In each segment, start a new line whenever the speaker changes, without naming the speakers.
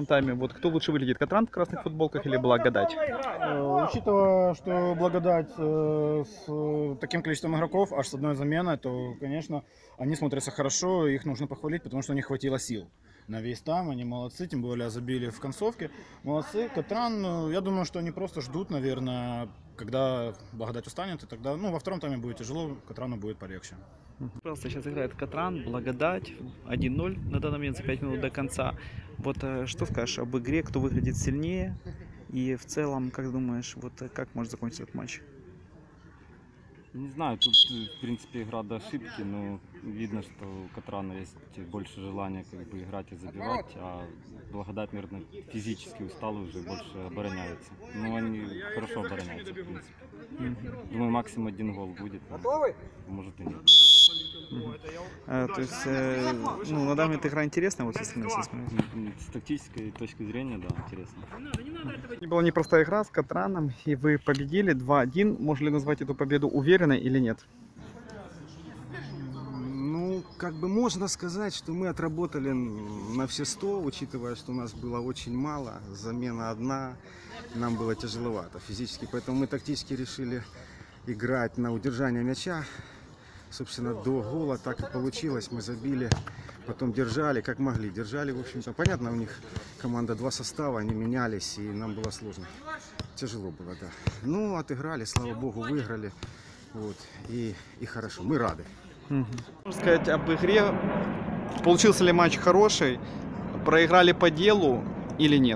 первом тайме. Вот кто лучше выглядит, Катран в красных футболках или Благодать?
Учитывая, что Благодать с таким количеством игроков, аж с одной заменой, то, конечно, они смотрятся хорошо, их нужно похвалить, потому что у них хватило сил на весь тайм, они молодцы, тем более забили в концовке. Молодцы. Катран, я думаю, что они просто ждут, наверное, когда Благодать устанет, и тогда, во втором тайме будет тяжело, Катрану будет полегче.
Просто сейчас играет Катран, Благодать, 1-0 на данный момент за 5 минут до конца. Вот что скажешь об игре, кто выглядит сильнее? И в целом, как думаешь, вот как может закончиться этот матч?
Не знаю, тут в принципе игра до ошибки, но видно, что у Катрана есть больше желания играть и забивать, а Благодать, наверное, физически устала уже, больше обороняется. Но они хорошо обороняются, в принципе. Думаю, максимум 1 гол будет, может и нет.
То есть, на данный момент игра интересная, вот если смотреть?
С тактической точки зрения, да, интересно.
Была непростая игра с Катраном, и вы победили 2-1. Можно ли назвать эту победу уверенной или нет?
Можно сказать, что мы отработали на все 100, учитывая, что у нас было очень мало, замена одна, нам было тяжеловато физически, поэтому мы тактически решили играть на удержание мяча. Собственно, до гола так и получилось, мы забили, потом держали, как могли, держали, в общем-то, понятно, у них команда 2 состава, они менялись, и нам было сложно, тяжело было, да. Ну, отыграли, слава богу, выиграли, вот, и хорошо, мы рады.
Можно сказать об игре, получился ли матч хороший, проиграли по делу или нет?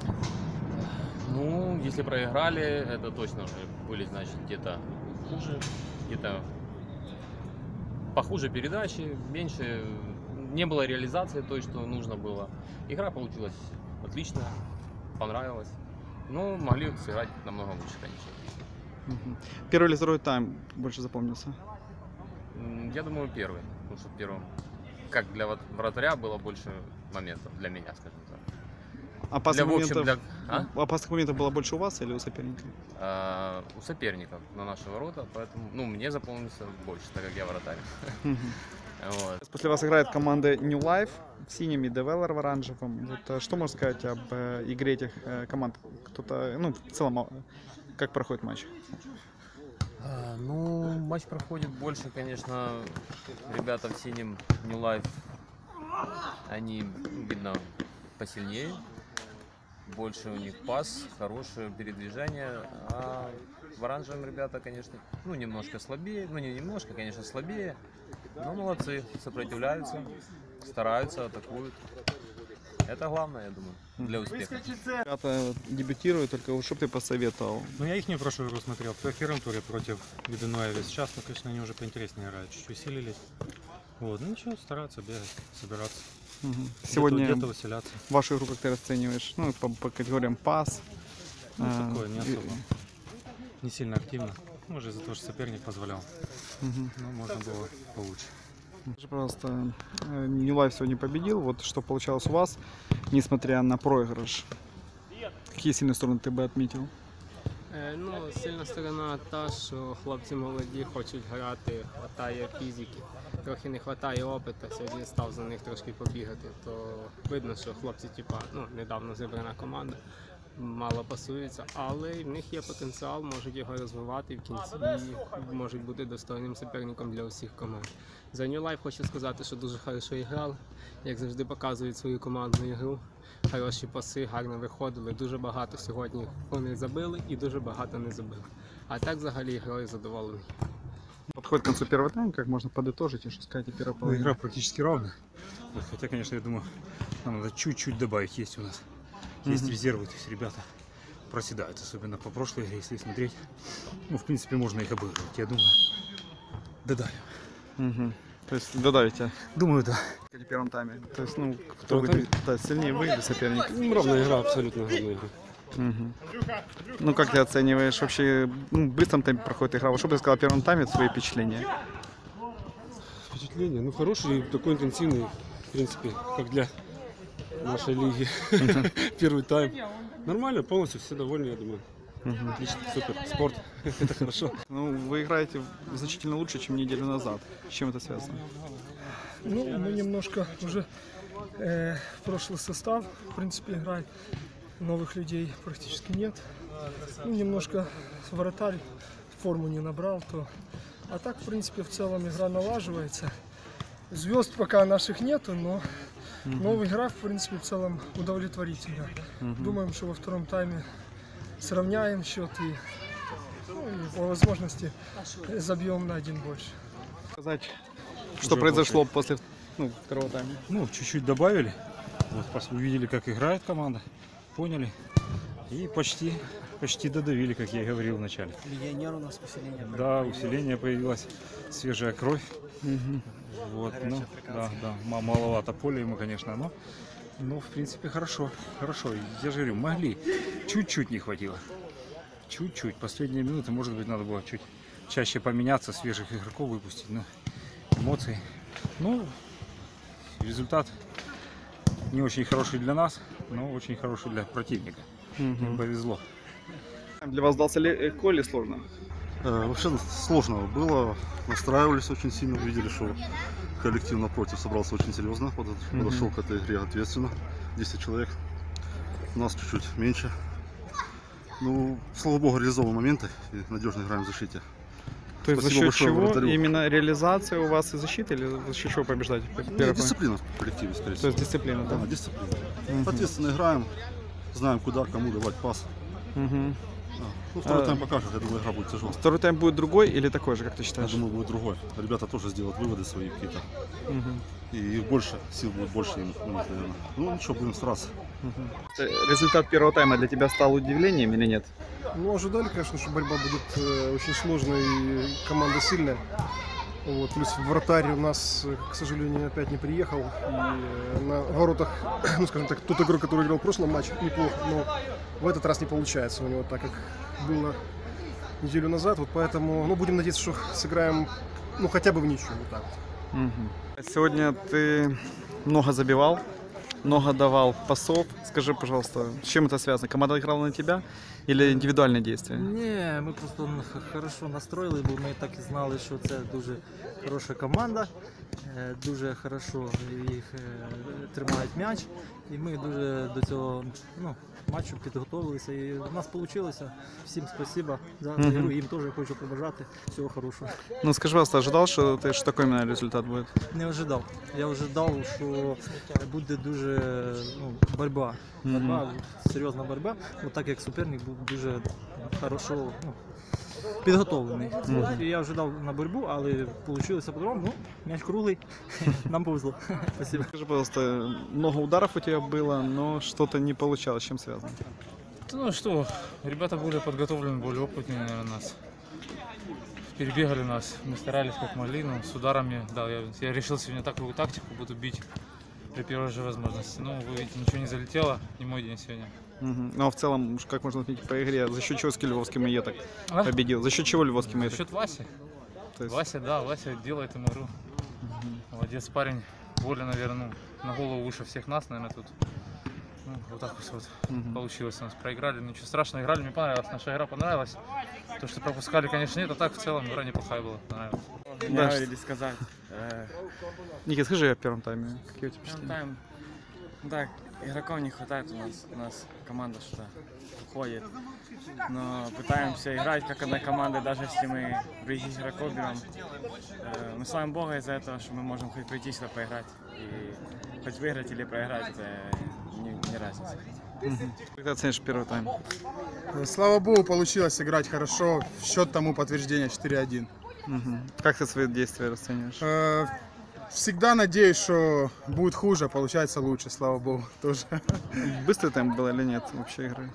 Ну, если проиграли, это точно уже были, значит, где-то хуже, где-то похуже передачи, меньше, не было реализации той, что нужно было. Игра получилась отличная, понравилась, но могли сыграть намного лучше, конечно.
Первый или второй тайм больше запомнился?
Я думаю, первый, потому что в первом, как для вратаря, было больше моментов, для меня, скажем так.
Опасных моментов было больше у вас или у соперника?
У соперников на наши ворота, поэтому мне запомнился больше, так как я вратарь. Вот.
После вас играет команда New Life в синем и Developer в оранжевом. Вот, что можно сказать об игре этих команд? Кто-то, в целом, как проходит матч?
Матч проходит больше, конечно, ребята в синем New Life, они, видно, посильнее, больше у них пас, хорошее передвижение, а в оранжевом ребята, конечно, немножко слабее, не немножко, конечно, слабее, но молодцы, сопротивляются, стараются, атакуют. Это главное, я думаю, для успеха.
Ребята дебютируют, только что бы ты посоветовал?
Я их не прошлую игру смотрел, в первом туре против Ледяноева. Сейчас, конечно, они уже поинтереснее играют, чуть усилились. Вот, ничего, стараться бегать, собираться.
Сегодня
где-то выселяться.
Вашу игру как ты расцениваешь? По категориям пас?
Такое, не особо. Не сильно активно. Может, из-за того, что соперник позволял. Но можно было получше.
Скажи, пожалуйста, New Life сегодня победил. Вот что получалось у вас, несмотря на проигрыш? Какие сильные стороны ты бы отметил?
Сильна сторона та, що хлопці молоді хочуть грати, хватає фізики. Трохи не хватає опиту, сьогодні став за них трошки побігати, то видно, що хлопці, недавно зібрана команда, мало пасуються, але в них є потенціал, можуть його розвивати в кінці і можуть бути достойним суперником для усіх команд. За New Life хочу сказати, що дуже хорошо грали, як завжди показують свою командну ігру. Хороші паси, гарно виходили, дуже багато сьогодні вони забили і дуже багато не забили. А так взагалі грою задоволений.
Подходит к концу первого тайма, как можно подытожить и что сказать о первой половине?
Игра практически равная. Хотя, конечно, я думаю, нам надо чуть-чуть добавить. Есть у нас. Есть резервы, то есть ребята проседают. Особенно по прошлой игре, если смотреть. В принципе, можно их обыгрывать. Я думаю, додавим.
То есть додавите?
Думаю, да.
В первом тайме. То есть, кто выиграет, сильнее вы или соперник?
Ровная игра, абсолютно ровная игра.
Как ты оцениваешь вообще, в быстром темпе проходит игра? Вот что бы ты сказал о первом тайме, свои впечатления?
Впечатления? Хороший, такой интенсивный, в принципе, как для нашей лиги. Первый тайм. Нормально, полностью все довольны, я думаю. Отлично, супер, спорт, это хорошо.
Вы играете значительно лучше, чем неделю назад. С чем это связано?
Ну, мы немножко уже прошлый состав, в принципе, играет. Новых людей практически нет. Ну, немножко вратарь форму не набрал, то... А так, в принципе, в целом игра налаживается. Звезд пока наших нету, но новая игра, в принципе, в целом удовлетворительна. Думаем, что во втором тайме сравняем счет и, ну, и по возможности забьем на один больше.
Сказать, что произошло после второго тайма?
Ну, чуть-чуть добавили. Вот, увидели, как играет команда, поняли. И почти додавили, как я и говорил в начале.
Легионер у нас усиление.
Да, усиление появилось, свежая кровь. Вот, ну, да, маловато поля ему, конечно, но в принципе хорошо. Я же говорю, могли, чуть-чуть не хватило. Чуть-чуть, последние минуты, может быть, надо было чуть чаще поменяться, свежих игроков выпустить, но эмоции. Ну, результат не очень хороший для нас, но очень хороший для противника. Им повезло.
Для вас дался легко или сложно?
Вообще сложно было, настраивались очень сильно, увидели, что коллектив напротив собрался очень серьезно, подошел к этой игре ответственно, 10 человек, у нас чуть-чуть меньше. Ну, слава богу, реализовываем моменты и надежно играем в защите.
То есть за счет чего? Именно реализация у вас и защита, или за счет чего побеждать?
Дисциплина в коллективе, скорее всего.
То есть дисциплина, да?
Да, дисциплина. Ответственно играем, знаем, куда, кому давать пас. Ну, второй тайм покажет, я думаю, игра будет тяжелая.
Второй тайм будет другой или такой же, как ты считаешь?
Я думаю, будет другой. Ребята тоже сделают выводы свои какие-то. И больше, сил будет больше им, наверное. Ну ничего, будем стараться.
Результат первого тайма для тебя стал удивлением или нет?
Ну, ожидали, конечно, что борьба будет очень сложной и команда сильная. Вот, плюс вратарь у нас, к сожалению, опять не приехал. И на воротах, ну, скажем так, тот игрок, который играл в прошлом матче, неплохо, но в этот раз не получается у него, так как было неделю назад. Вот поэтому, ну, будем надеяться, что сыграем, ну, хотя бы в ничью. Вот так вот.
Сегодня ты много забивал, много давал пасов. Скажи, пожалуйста, с чем это связано? Команда играла на тебя или індивідуальне дійство?
Ні, ми просто хорошо настроїли, бо ми так і знали, що це дуже хороша команда, дуже хорошо їх тримають м'яч, і ми дуже до цього матчу підготовилися, і у нас вийшло. Всім спасибо за ігру, їм теж хочу побажати всього хорошого.
Ну скажи, пожалуйста, ожидал, что такой именно результат будет?
Не ожидав. Я ожидав, що буде дуже боротьба, серйозна боротьба, так як суперник був дуже хорошо підготовлений. І я ожидав на боротьбу, але вийшло по-другому. Ну, м'яч круглий, нам повезло. Спасибо.
Скажи, пожалуйста, много ударов у тебя было, но что-то не получалось. С чем связано?
Ну что, ребята более подготовлены, более опытные, наверное, нас. Перебегали нас, мы старались как могли, но с ударами, да, я решил сегодня такую тактику, буду бить при первой же возможности. Ну, вы видите, ничего не залетело, не мой день сегодня.
Ну а в целом, как можно отметить по игре, за счет чего Львовский Маеток победил? За счет чего Львовский Маеток?
За счет Васи. Вася, да, Вася делает им игру. Молодец парень, воля, наверное, на голову выше всех нас, наверное, тут. Ну, вот так вот получилось у нас. Проиграли, ничего страшного, играли, мне понравилось, наша игра понравилась. То, что пропускали, конечно, нет, а так в целом игра неплохая была, понравилась.
Не говорили сказать.
Никит, скажи о первом тайме, какие у тебя
впечатления? Тайм, да, игроков не хватает у нас команда что-то уходит. Но пытаемся играть как одна команда, даже если мы других игроков берем. Мы славим Бога из-за этого, что мы можем хоть прийти сюда поиграть. И хоть выиграть или проиграть, это не разница.
Как ты оценишь первый тайм?
Слава Богу, получилось играть хорошо. Счет тому подтверждение 4-1.
Как ты свои действия расцениваешь?
Всегда надеюсь, что будет хуже, получается лучше, слава Богу, тоже.
Быстрый темп был или нет вообще игры?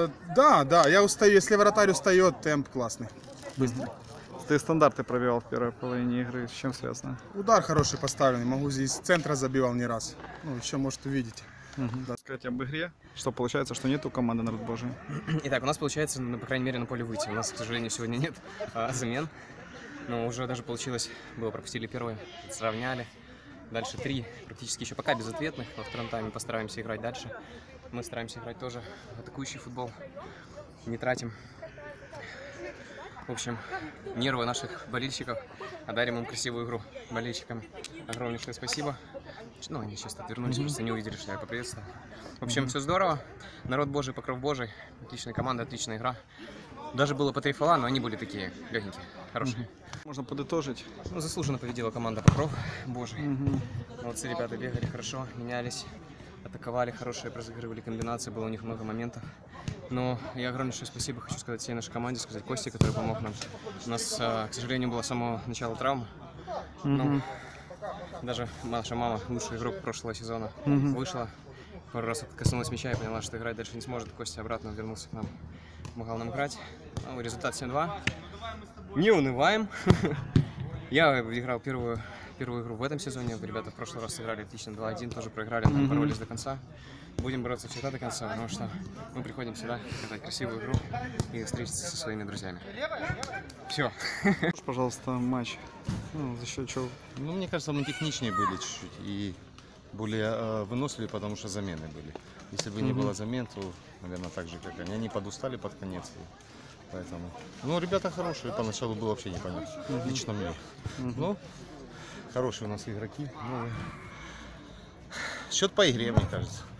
Да, я устаю. Если вратарь устает, темп классный.
Быстрый. Ты стандарты пробивал в первой половине игры, с чем связано?
Удар хороший поставленный, могу здесь с центра забивал не раз. Ну, еще может увидеть.
Да. Сказать об игре, что получается, что нету команды «Народ Божий».
Итак, у нас получается, по крайней мере, на поле выйти. У нас, к сожалению, сегодня нет замен. Но уже даже получилось, пропустили первое, сравняли. Дальше 3, практически еще пока безответных. Во втором тайме постараемся играть дальше. Мы стараемся играть тоже атакующий футбол. Не тратим В общем, нервы наших болельщиков, а дарим им красивую игру болельщикам. Огромнейшее спасибо. Ну, они сейчас отвернулись, просто не увидели, что я поприветствовал. В общем, все здорово. Народ Божий, покров Божий. Отличная команда, отличная игра. Даже было по 3 фола, но они были такие легенькие, хорошие.
Можно подытожить?
Ну, заслуженно победила команда Покров Божий. Молодцы ребята, бегали хорошо, менялись, атаковали, хорошие разыгрывали комбинации, было у них много моментов. Но я огромнейшее спасибо хочу сказать всей нашей команде, сказать Косте, который помог нам. У нас, к сожалению, было с самого начала травма. Ну, даже наша мама лучшую игру прошлого сезона вышла. Пару раз коснулась мяча и поняла, что играть дальше не сможет. Костя обратно вернулся к нам, помогал нам играть. Ну, результат 7-2. Не унываем. Я играл первую игру в этом сезоне. Ребята в прошлый раз сыграли отлично 2-1, тоже проиграли, но боролись до конца. Будем бороться всегда до конца, потому что мы приходим сюда играть красивую игру и встретиться со своими друзьями. Все.
Пожалуйста, матч. Ну, за счет чего?
Ну, мне кажется, мы техничнее были чуть-чуть и более выносливые, потому что замены были. Если бы не было замен, то, наверное, так же, как они. Они подустали под конец. Поэтому. Ну, ребята хорошие, поначалу было вообще непонятно. Лично мне. Ну, хорошие у нас игроки. Ну, счет по игре, мне кажется.